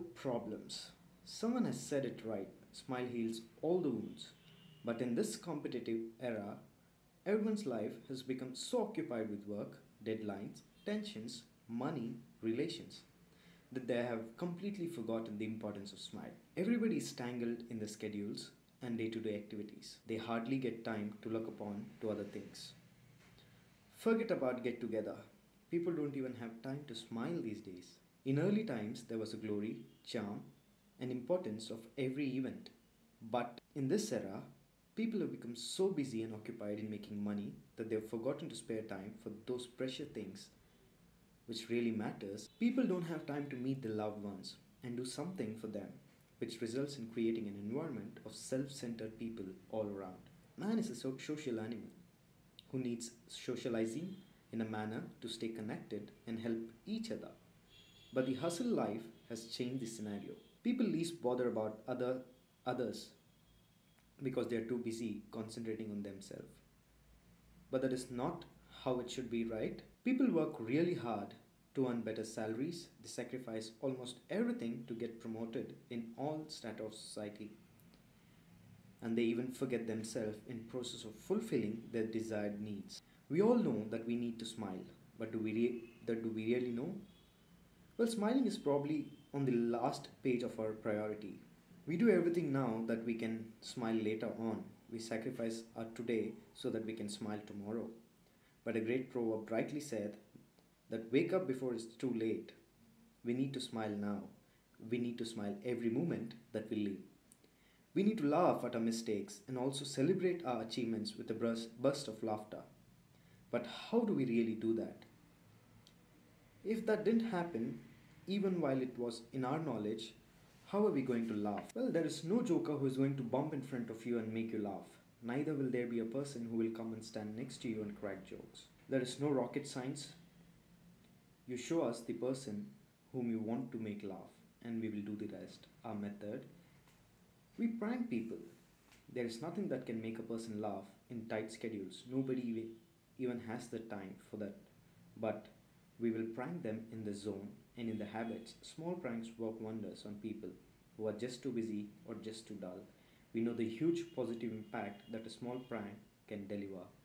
problems. Someone has said it right, smile heals all the wounds. But in this competitive era, everyone's life has become so occupied with work, deadlines, tensions, money, relations that they have completely forgotten the importance of smile. Everybody is tangled in their schedules and day to day activities. They hardly get time to look upon to other things. Forget about get together. People don't even have time to smile these days. In early times, there was a glory, charm, and importance of every event. But in this era, people have become so busy and occupied in making money that they have forgotten to spare time for those precious things which really matters. People don't have time to meet their loved ones and do something for them, which results in creating an environment of self centered people all around. Man is a social animal who needs socializing in a manner to stay connected and help each other. But the hustle life has changed the scenario. People least bother about others because they are too busy concentrating on themselves. But that is not how it should be, right? People work really hard to earn better salaries. They sacrifice almost everything to get promoted in all strata of society. And they even forget themselves in process of fulfilling their desired needs. We all know that we need to smile, but do we really know? Well, smiling is probably on the last page of our priority. We do everything now that we can smile later on. We sacrifice our today so that we can smile tomorrow. But a great proverb rightly said that wake up before it's too late. We need to smile now. We need to smile every moment that we live. We need to laugh at our mistakes and also celebrate our achievements with a burst of laughter. But how do we really do that? If that didn't happen, even while it was in our knowledge, how are we going to laugh? Well, there is no joker who is going to bump in front of you and make you laugh. Neither will there be a person who will come and stand next to you and crack jokes. There is no rocket science. You show us the person whom you want to make laugh, and we will do the rest. Our method: we prank people. There is nothing that can make a person laugh in tight schedules. Nobody even has the time for that. But we will prank them in the zone and in the habits. Small pranks work wonders on people who are just too busy or just too dull. We know the huge positive impact that a small prank can deliver.